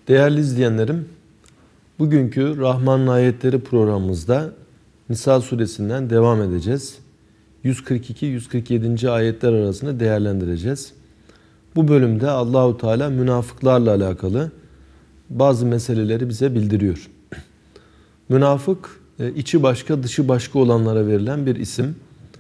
Değerli izleyenlerim, bugünkü Rahman'ın Ayetleri programımızda Nisa suresinden devam edeceğiz. 142-147. ayetler arasında değerlendireceğiz. Bu bölümde Allahu Teala münafıklarla alakalı bazı meseleleri bize bildiriyor. Münafık, içi başka dışı başka olanlara verilen bir isim.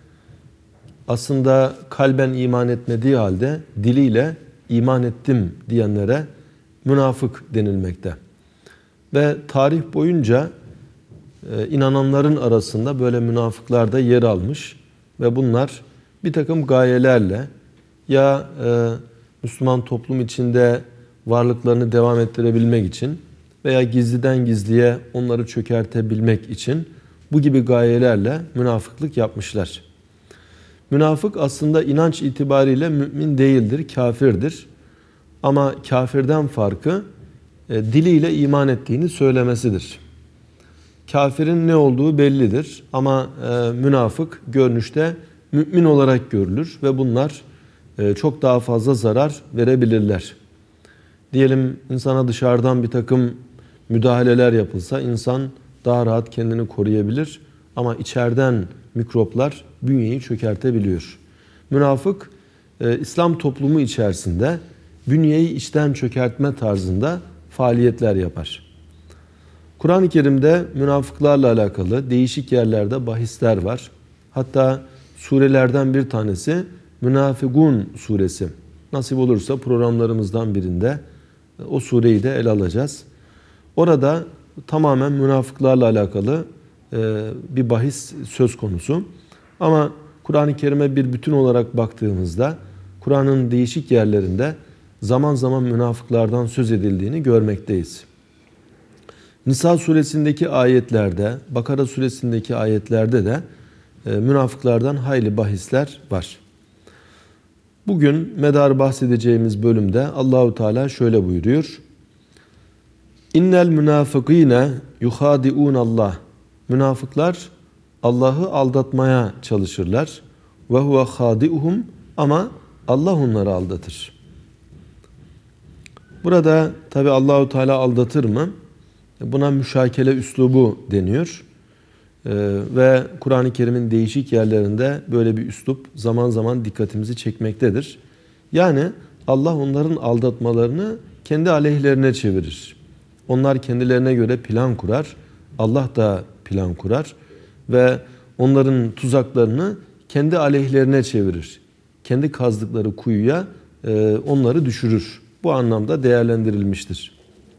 Aslında kalben iman etmediği halde diliyle iman ettim diyenlere münafık denilmekte. Ve tarih boyunca inananların arasında böyle münafıklar da yer almış ve bunlar bir takım gayelerle ya Müslüman toplum içinde varlıklarını devam ettirebilmek için veya gizliden gizliye onları çökertebilmek için bu gibi gayelerle münafıklık yapmışlar. Münafık aslında inanç itibariyle mümin değildir, kafirdir. Ama kafirden farkı diliyle iman ettiğini söylemesidir. Kafirin ne olduğu bellidir ama münafık görünüşte mümin olarak görülür ve bunlar çok daha fazla zarar verebilirler. Diyelim insana dışarıdan bir takım müdahaleler yapılsa insan daha rahat kendini koruyabilir ama içeriden mikroplar bünyeyi çökertebiliyor. Münafık İslam toplumu içerisinde bünyeyi içten çökertme tarzında faaliyetler yapar. Kur'an-ı Kerim'de münafıklarla alakalı değişik yerlerde bahisler var. Hatta surelerden bir tanesi Münafıkun suresi. Nasip olursa programlarımızdan birinde o sureyi de ele alacağız. Orada tamamen münafıklarla alakalı bir bahis söz konusu. Ama Kur'an-ı Kerim'e bir bütün olarak baktığımızda Kur'an'ın değişik yerlerinde zaman zaman münafıklardan söz edildiğini görmekteyiz. Nisa suresindeki ayetlerde, Bakara suresindeki ayetlerde de münafıklardan hayli bahisler var. Bugün medar bahsedeceğimiz bölümde Allahu Teala şöyle buyuruyor. İnnel münafıkîne yuhâdiûn Allah. Münafıklar Allah'ı aldatmaya çalışırlar. Ve huve hâdi'uhum, ama Allah onları aldatır. Burada tabi Allahu Teala aldatır mı? Buna müşakele üslubu deniyor. Ve Kur'an-ı Kerim'in değişik yerlerinde böyle bir üslup zaman zaman dikkatimizi çekmektedir. Yani Allah onların aldatmalarını kendi aleyhlerine çevirir. Onlar kendilerine göre plan kurar. Allah da plan kurar. Ve onların tuzaklarını kendi aleyhlerine çevirir. Kendi kazdıkları kuyuya onları düşürür. Bu anlamda değerlendirilmiştir.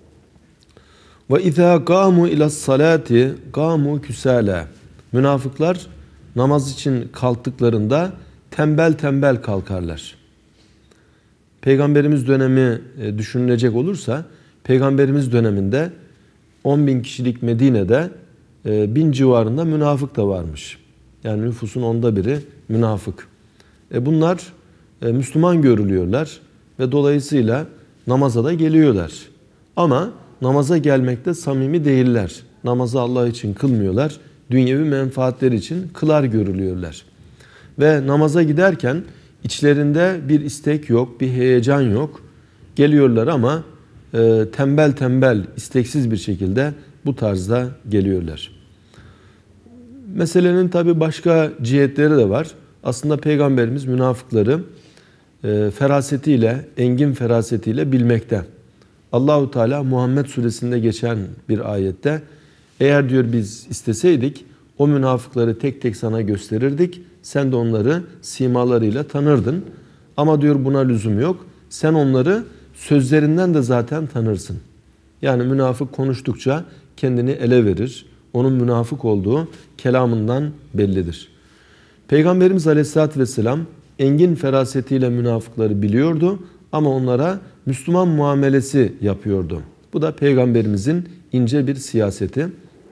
Ve izâ kâmû ilâ's-salâti kâmû küsâlâ. Münafıklar namaz için kalktıklarında tembel tembel kalkarlar. Peygamberimiz dönemi düşünülecek olursa, Peygamberimiz döneminde 10.000 kişilik Medine'de 1000 civarında münafık da varmış. Yani nüfusun 1/10 münafık. Bunlar Müslüman görülüyorlar ve dolayısıyla namaza da geliyorlar. Ama namaza gelmekte samimi değiller. Namazı Allah için kılmıyorlar. Dünyevi menfaatleri için kılar görülüyorlar. Ve namaza giderken içlerinde bir istek yok, bir heyecan yok. Geliyorlar ama tembel tembel, isteksiz bir şekilde bu tarzda geliyorlar. Meselenin tabi başka cihetleri de var. Aslında Peygamberimiz münafıkları ferasetiyle, engin ferasetiyle bilmekte. Allahu Teala Muhammed suresinde geçen bir ayette, eğer diyor biz isteseydik o münafıkları tek tek sana gösterirdik. Sen de onları simalarıyla tanırdın. Ama diyor buna lüzum yok. Sen onları sözlerinden de zaten tanırsın. Yani münafık konuştukça kendini ele verir. Onun münafık olduğu kelamından bellidir. Peygamberimiz Aleyhisselatü Vesselam engin ferasetiyle münafıkları biliyordu ama onlara Müslüman muamelesi yapıyordu. Bu da Peygamberimizin ince bir siyaseti.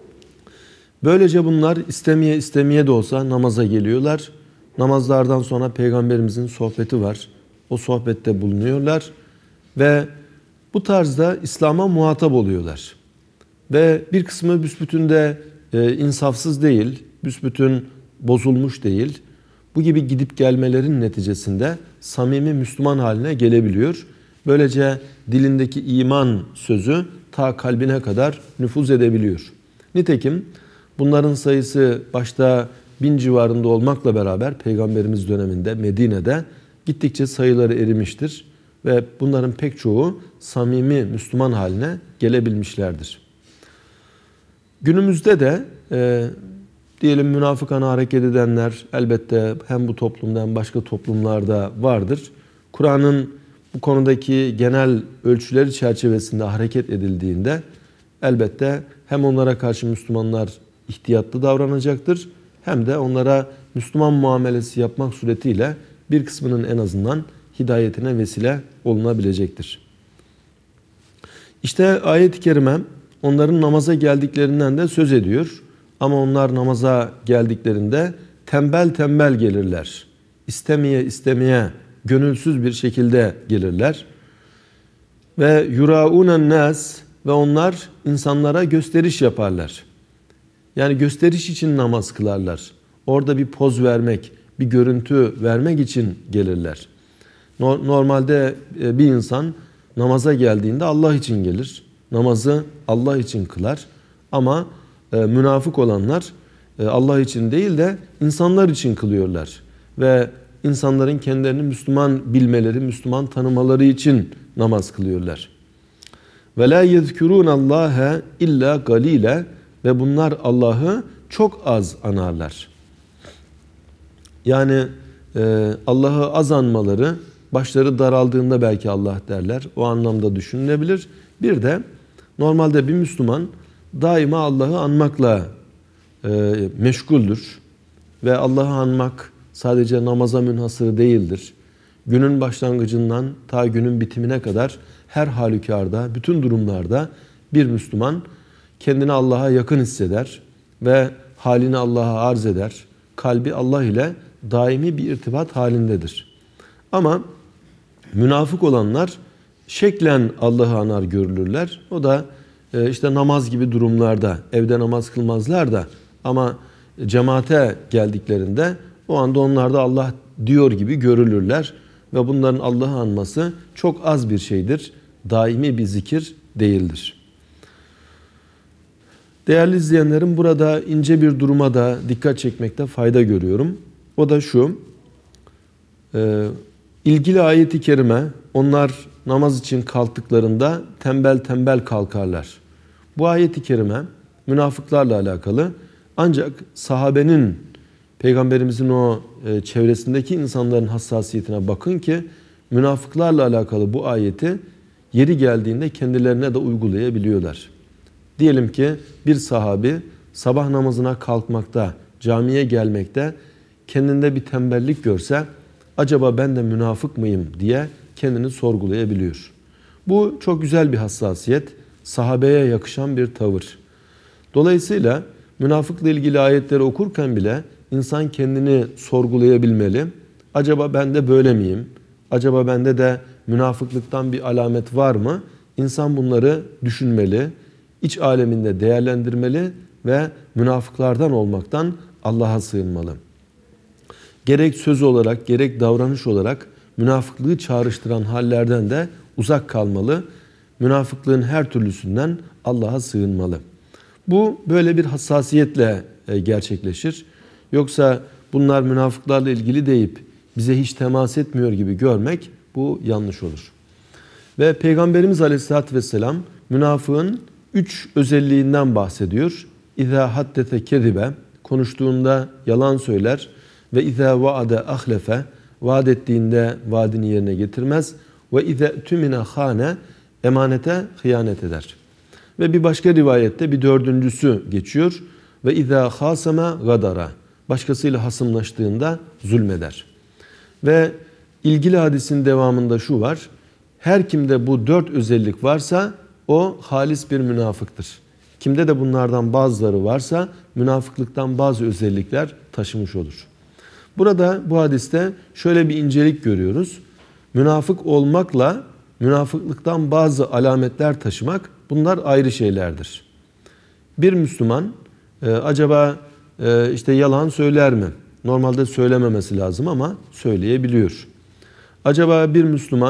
Böylece bunlar istemeye istemeye de olsa namaza geliyorlar. Namazlardan sonra Peygamberimizin sohbeti var. O sohbette bulunuyorlar ve bu tarzda İslam'a muhatap oluyorlar. Ve bir kısmı büsbütün de insafsız değil, büsbütün bozulmuş değil. Bu gibi gidip gelmelerin neticesinde samimi Müslüman haline gelebiliyor. Böylece dilindeki iman sözü ta kalbine kadar nüfuz edebiliyor. Nitekim bunların sayısı başta 1000 civarında olmakla beraber Peygamberimiz döneminde Medine'de gittikçe sayıları erimiştir. Ve bunların pek çoğu samimi Müslüman haline gelebilmişlerdir. Günümüzde de diyelim münafıkana hareket edenler elbette hem bu toplumda hem başka toplumlarda vardır. Kur'an'ın bu konudaki genel ölçüleri çerçevesinde hareket edildiğinde elbette hem onlara karşı Müslümanlar ihtiyatlı davranacaktır hem de onlara Müslüman muamelesi yapmak suretiyle bir kısmının en azından hidayetine vesile olunabilecektir. İşte ayet-i kerime onların namaza geldiklerinden de söz ediyor. Ama onlar namaza geldiklerinde tembel tembel gelirler. İstemeye istemeye gönülsüz bir şekilde gelirler. Ve yuraunen nas ve onlar insanlara gösteriş yaparlar. Yani gösteriş için namaz kılarlar. Orada bir poz vermek, bir görüntü vermek için gelirler. Normalde bir insan namaza geldiğinde Allah için gelir. Namazı Allah için kılar. Ama münafık olanlar Allah için değil de insanlar için kılıyorlar. Ve insanların kendilerini Müslüman bilmeleri, Müslüman tanımaları için namaz kılıyorlar. Ve la yezkurunallaha illa galile ve bunlar Allah'ı çok az anarlar. Yani Allah'ı az anmaları, başları daraldığında belki Allah derler. O anlamda düşünülebilir. Bir de normalde bir Müslüman daima Allah'ı anmakla meşguldür. Ve Allah'ı anmak sadece namaza münhasır değildir. Günün başlangıcından ta günün bitimine kadar her halükarda, bütün durumlarda bir Müslüman kendini Allah'a yakın hisseder ve halini Allah'a arz eder. Kalbi Allah ile daimi bir irtibat halindedir. Ama münafık olanlar şeklen Allah'ı anar görülürler. O da işte namaz gibi durumlarda, evde namaz kılmazlar da ama cemaate geldiklerinde o anda onlar da Allah diyor gibi görülürler. Ve bunların Allah'ı anması çok az bir şeydir. Daimi bir zikir değildir. Değerli izleyenlerim, burada ince bir duruma da dikkat çekmekte fayda görüyorum. O da şu, ilgili ayet-i kerime onlar namaz için kalktıklarında tembel tembel kalkarlar. Bu ayet-i kerime münafıklarla alakalı, ancak sahabenin, Peygamberimizin o çevresindeki insanların hassasiyetine bakın ki münafıklarla alakalı bu ayeti yeri geldiğinde kendilerine de uygulayabiliyorlar. Diyelim ki bir sahabi sabah namazına kalkmakta, camiye gelmekte kendinde bir tembellik görse acaba ben de münafık mıyım diye kendini sorgulayabiliyor. Bu çok güzel bir hassasiyet, sahabeye yakışan bir tavır. Dolayısıyla münafıkla ilgili ayetleri okurken bile insan kendini sorgulayabilmeli. Acaba ben de böyle miyim? Acaba bende de münafıklıktan bir alamet var mı? İnsan bunları düşünmeli, iç aleminde değerlendirmeli ve münafıklardan olmaktan Allah'a sığınmalı. Gerek söz olarak, gerek davranış olarak münafıklığı çağrıştıran hallerden de uzak kalmalı. Münafıklığın her türlüsünden Allah'a sığınmalı. Bu böyle bir hassasiyetle gerçekleşir. Yoksa bunlar münafıklarla ilgili deyip bize hiç temas etmiyor gibi görmek bu yanlış olur. Ve Peygamberimiz Aleyhisselatü Vesselam münafığın 3 özelliğinden bahsediyor. İzâ haddete kezibe, konuştuğunda yalan söyler ve izâ vaade ahlefe, vaat ettiğinde vaadini yerine getirmez ve izâ tümine hâne, emanete hıyanet eder. Ve bir başka rivayette bir dördüncüsü geçiyor. Ve izâ hâseme gadara, başkasıyla hasımlaştığında zulmeder. Ve ilgili hadisin devamında şu var. Her kimde bu 4 özellik varsa o halis bir münafıktır. Kimde de bunlardan bazıları varsa münafıklıktan bazı özellikler taşımış olur. Burada bu hadiste şöyle bir incelik görüyoruz. Münafık olmakla münafıklıktan bazı alametler taşımak, bunlar ayrı şeylerdir. Bir Müslüman acaba işte yalan söyler mi? Normalde söylememesi lazım ama söyleyebiliyor. Acaba bir Müslüman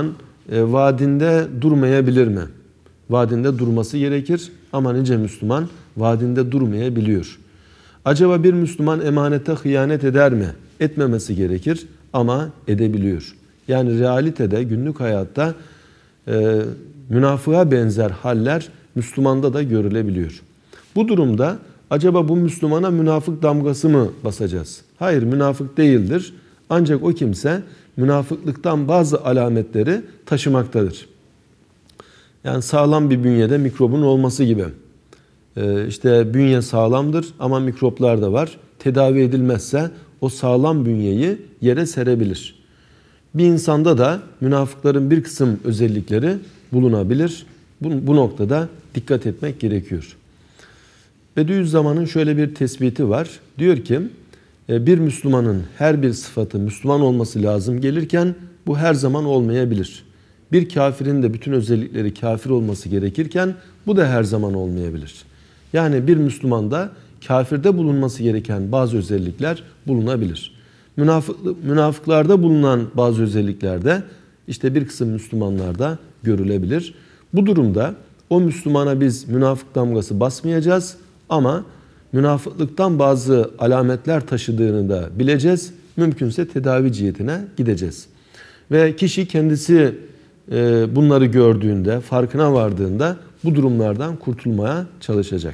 vaadinde durmayabilir mi? Vaadinde durması gerekir ama nice Müslüman vaadinde durmayabiliyor. Acaba bir Müslüman emanete hıyanet eder mi? Etmemesi gerekir ama edebiliyor. Yani realitede, günlük hayatta münafığa benzer haller Müslümanda da görülebiliyor. Bu durumda acaba bu Müslümana münafık damgası mı basacağız? Hayır, münafık değildir. Ancak o kimse münafıklıktan bazı alametleri taşımaktadır. Yani sağlam bir bünyede mikrobun olması gibi. İşte bünye sağlamdır ama mikroplar da var. Tedavi edilmezse o sağlam bünyeyi yere serebilir. Bir insanda da münafıkların bir kısım özellikleri bulunabilir. Bu noktada dikkat etmek gerekiyor. Bediüzzaman'ın şöyle bir tespiti var. Diyor ki bir Müslümanın her bir sıfatı Müslüman olması lazım gelirken bu her zaman olmayabilir. Bir kafirin de bütün özellikleri kafir olması gerekirken bu da her zaman olmayabilir. Yani bir Müslümanda kafirde bulunması gereken bazı özellikler bulunabilir. Münafıklarda bulunan bazı özellikler de işte bir kısım Müslümanlarda görülebilir. Bu durumda o Müslümana biz münafık damgası basmayacağız ama münafıklıktan bazı alametler taşıdığını da bileceğiz. Mümkünse tedavi cihetine gideceğiz. Ve kişi kendisi bunları gördüğünde, farkına vardığında bu durumlardan kurtulmaya çalışacak.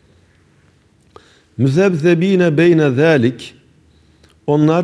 Müzebzebine beyne zalik, onlar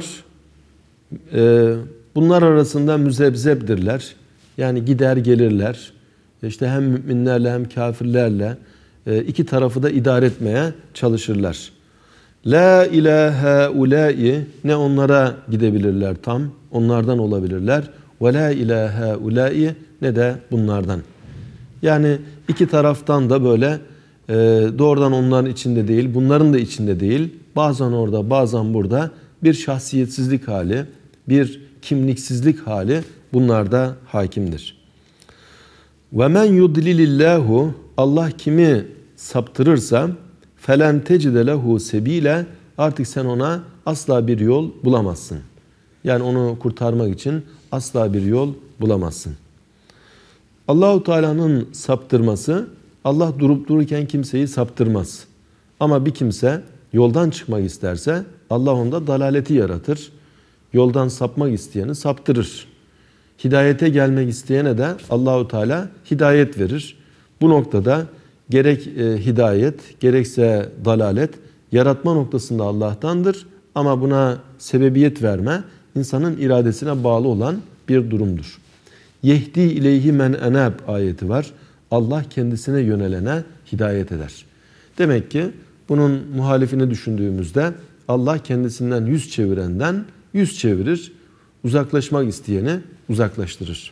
bunlar arasında müzebzebdirler. Yani gider gelirler. İşte hem müminlerle hem kafirlerle iki tarafı da idare etmeye çalışırlar. La ilahe ulai, ne onlara gidebilirler tam, onlardan olabilirler. Ve la ilahe ulai, ne de bunlardan. Yani iki taraftan da böyle doğrudan onların içinde değil, bunların da içinde değil. Bazen orada, bazen burada bir şahsiyetsizlik hali, bir kimliksizlik hali bunlarda hakimdir. Ve men yudlilillahu, Allah kimi saptırırsa felen tecide lehu sebile, artık sen ona asla bir yol bulamazsın. Yani onu kurtarmak için asla bir yol bulamazsın. Allahu Teala'nın saptırması, Allah durup dururken kimseyi saptırmaz. Ama bir kimse yoldan çıkmak isterse Allah onda dalaleti yaratır. Yoldan sapmak isteyeni saptırır. Hidayete gelmek isteyene de Allahu Teala hidayet verir. Bu noktada gerek hidayet gerekse dalalet yaratma noktasında Allah'tandır. Ama buna sebebiyet verme insanın iradesine bağlı olan bir durumdur. Yehdi ileyhi men enab ayeti var. Allah kendisine yönelene hidayet eder. Demek ki bunun muhalifini düşündüğümüzde Allah kendisinden yüz çevirenden yüz çevirir. Uzaklaşmak isteyeni uzaklaştırır.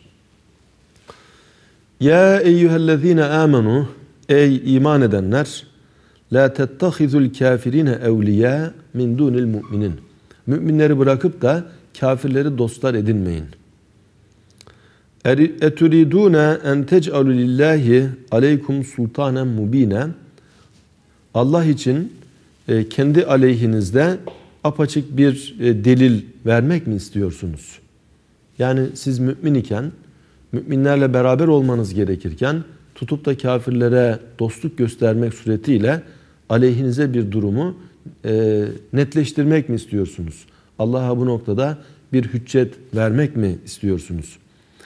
Ya eyyühellezine amenu, ey iman edenler, la tettehizul kafirine evliya min dunil mu'minin. Müminleri bırakıp da kafirleri dostlar edinmeyin. Eturidune en tec'alu lillahi aleykum sultanen mubine. Allah için kendi aleyhinizde apaçık bir delil vermek mi istiyorsunuz? Yani siz mümin iken, müminlerle beraber olmanız gerekirken tutup da kafirlere dostluk göstermek suretiyle aleyhinize bir durumu netleştirmek mi istiyorsunuz? Allah'a bu noktada bir hüccet vermek mi istiyorsunuz?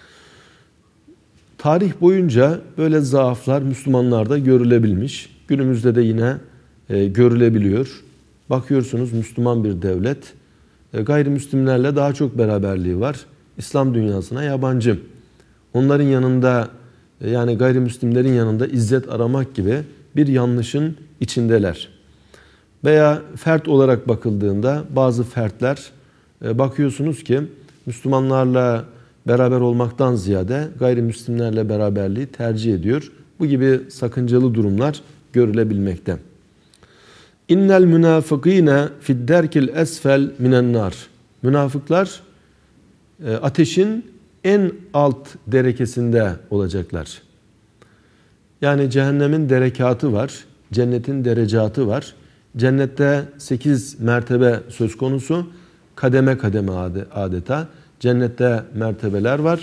Tarih boyunca böyle zaaflar Müslümanlarda görülebilmiş. Günümüzde de yine görülebiliyor. Bakıyorsunuz Müslüman bir devlet, gayrimüslimlerle daha çok beraberliği var. İslam dünyasına yabancı. Onların yanında, yani gayrimüslimlerin yanında izzet aramak gibi bir yanlışın içindeler. Veya fert olarak bakıldığında bazı fertler bakıyorsunuz ki Müslümanlarla beraber olmaktan ziyade gayrimüslimlerle beraberliği tercih ediyor. Bu gibi sakıncalı durumlar görülebilmekte. İnnel münafıkîne fidderkil esfel minen nar. Münafıklar ateşin en alt derekesinde olacaklar. Yani cehennemin derekatı var, cennetin derecatı var. Cennette 8 mertebe söz konusu, kademe kademe adeta. Cennette mertebeler var.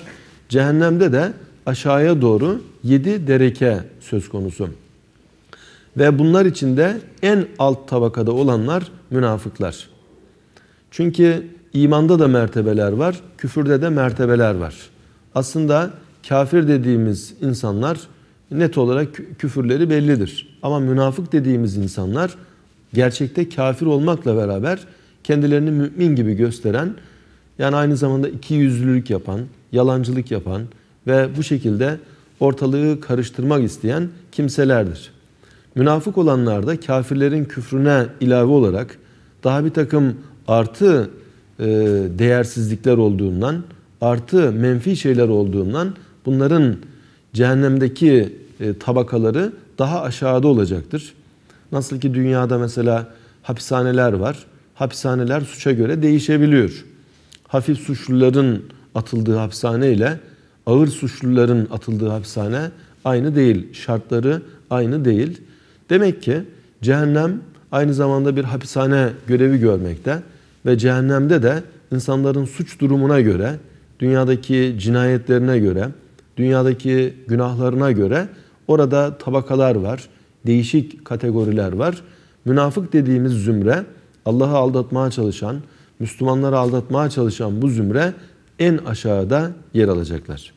Cehennemde de aşağıya doğru 7 dereke söz konusu. Ve bunlar içinde en alt tabakada olanlar münafıklar. Çünkü imanda da mertebeler var, küfürde de mertebeler var. Aslında kafir dediğimiz insanlar net olarak küfürleri bellidir. Ama münafık dediğimiz insanlar gerçekte kafir olmakla beraber kendilerini mümin gibi gösteren, yani aynı zamanda ikiyüzlülük yapan, yalancılık yapan ve bu şekilde ortalığı karıştırmak isteyen kimselerdir. Münafık olanlar da kafirlerin küfrüne ilave olarak daha bir takım artı değersizlikler olduğundan, artı menfi şeyler olduğundan bunların cehennemdeki tabakaları daha aşağıda olacaktır. Nasıl ki dünyada mesela hapishaneler var. Hapishaneler suça göre değişebiliyor. Hafif suçluların atıldığı hapishane ile ağır suçluların atıldığı hapishane aynı değil. Şartları aynı değil. Demek ki cehennem aynı zamanda bir hapishane görevi görmekte ve cehennemde de insanların suç durumuna göre, dünyadaki cinayetlerine göre, dünyadaki günahlarına göre orada tabakalar var, değişik kategoriler var. Münafık dediğimiz zümre, Allah'ı aldatmaya çalışan, Müslümanları aldatmaya çalışan bu zümre en aşağıda yer alacaklar.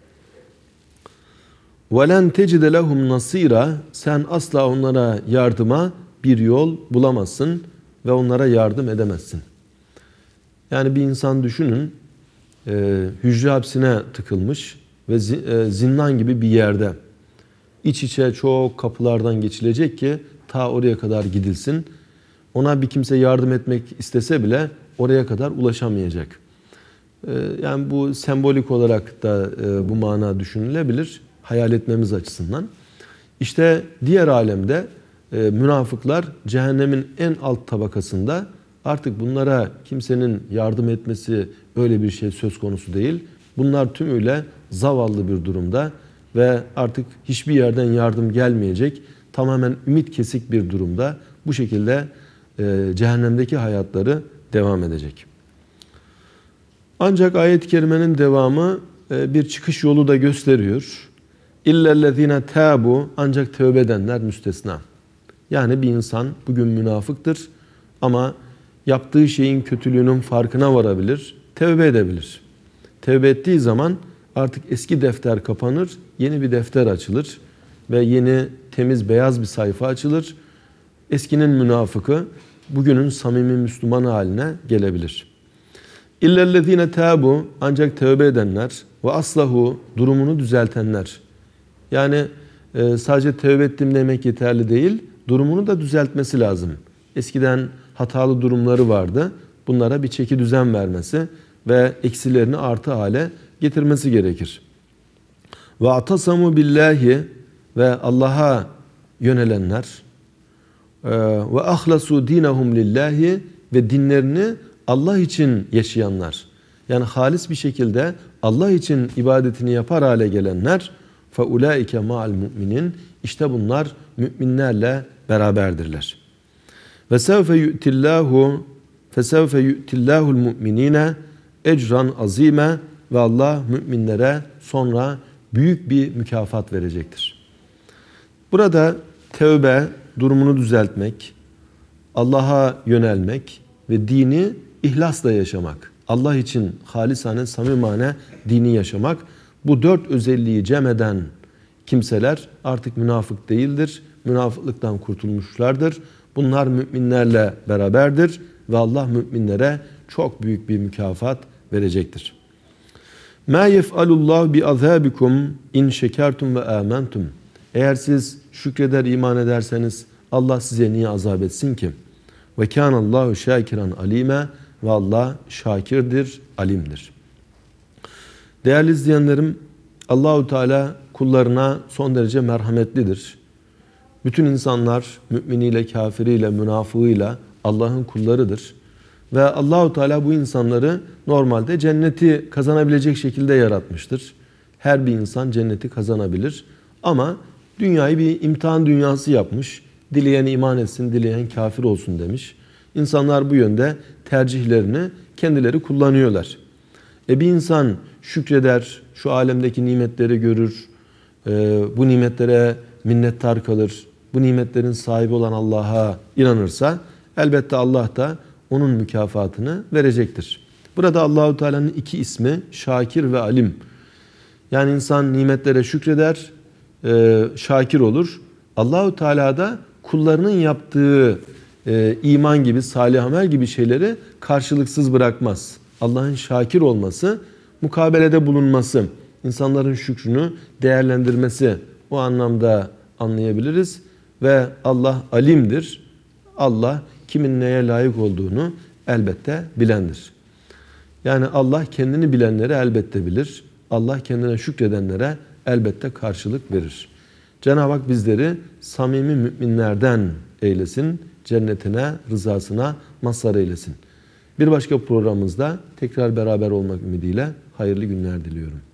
وَلَنْ تَجِدَ لَهُمْ نَصِيرًا Sen asla onlara yardıma bir yol bulamazsın ve onlara yardım edemezsin. Yani bir insan düşünün, hücre hapsine tıkılmış ve zindan gibi bir yerde. İç içe çok kapılardan geçilecek ki ta oraya kadar gidilsin. Ona bir kimse yardım etmek istese bile oraya kadar ulaşamayacak. Yani bu sembolik olarak da bu mana düşünülebilir. Hayal etmemiz açısından. İşte diğer alemde münafıklar cehennemin en alt tabakasında, artık bunlara kimsenin yardım etmesi öyle bir şey söz konusu değil. Bunlar tümüyle zavallı bir durumda ve artık hiçbir yerden yardım gelmeyecek, tamamen ümit kesik bir durumda. Bu şekilde cehennemdeki hayatları devam edecek. Ancak ayet-i kerimenin devamı bir çıkış yolu da gösteriyor. İllellezine tâbu ancak tövbe edenler müstesna. Yani bir insan bugün münafıktır ama yaptığı şeyin kötülüğünün farkına varabilir, tövbe edebilir. Tövbe ettiği zaman artık eski defter kapanır, yeni bir defter açılır ve yeni temiz beyaz bir sayfa açılır. Eskinin münafıkı bugünün samimi Müslüman haline gelebilir. İllellezine tâbu ancak tövbe edenler ve aslahu durumunu düzeltenler. Yani sadece tövbe ettim demek yeterli değil, durumunu da düzeltmesi lazım. Eskiden hatalı durumları vardı. Bunlara bir çeki düzen vermesi ve eksilerini artı hale getirmesi gerekir. Ve atasamu billahi ve Allah'a yönelenler ve ahlasu dinahum lillahi ve dinlerini Allah için yaşayanlar. Yani halis bir şekilde Allah için ibadetini yapar hale gelenler فَاُولَٰئِكَ مَعَ الْمُؤْمِنِينَ İşte bunlar müminlerle beraberdirler. وَسَوْفَ يُؤْتِ اللّٰهُ الْمُؤْمِنِينَ اَجْرًا عَظ۪يمًا Ve Allah müminlere sonra büyük bir mükafat verecektir. Burada tevbe, durumunu düzeltmek, Allah'a yönelmek ve dini ihlasla yaşamak, Allah için halisane, samimane dini yaşamak, bu 4 özelliği cem eden kimseler artık münafık değildir. Münafıklıktan kurtulmuşlardır. Bunlar müminlerle beraberdir ve Allah müminlere çok büyük bir mükafat verecektir. مَا يَفْعَلُ اللّٰهُ بِعَذَابِكُمْ اِنْ شَكَرْتُمْ وَآمَنْتُمْ Eğer şükreder, iman ederseniz Allah size niye azap etsin ki? وَكَانَ اللّٰهُ شَاكِرًا عَلِيمًا Ve Allah şakirdir, alimdir. Değerli izleyenlerim, Allahu Teala kullarına son derece merhametlidir. Bütün insanlar müminiyle, kafiriyle, münafığıyla Allah'ın kullarıdır. Ve Allahu Teala bu insanları normalde cenneti kazanabilecek şekilde yaratmıştır. Her bir insan cenneti kazanabilir. Ama dünyayı bir imtihan dünyası yapmış. Dileyen iman etsin, dileyen kafir olsun demiş. İnsanlar bu yönde tercihlerini kendileri kullanıyorlar. Bir insan şükreder, şu alemdeki nimetleri görür, bu nimetlere minnettar kalır, bu nimetlerin sahibi olan Allah'a inanırsa elbette Allah da onun mükafatını verecektir. Burada Allahu Teala'nın iki ismi Şakir ve Alim. Yani insan nimetlere şükreder, şakir olur. Allahu Teala da kullarının yaptığı iman gibi, salih amel gibi şeyleri karşılıksız bırakmaz. Allah'ın şakir olması, mukabelede bulunması, insanların şükrünü değerlendirmesi, o anlamda anlayabiliriz. Ve Allah alimdir. Allah kimin neye layık olduğunu elbette bilendir. Yani Allah kendini bilenleri elbette bilir. Allah kendine şükredenlere elbette karşılık verir. Cenab-ı Hak bizleri samimi müminlerden eylesin. Cennetine, rızasına mazhar eylesin. Bir başka programımızda tekrar beraber olmak ümidiyle hayırlı günler diliyorum.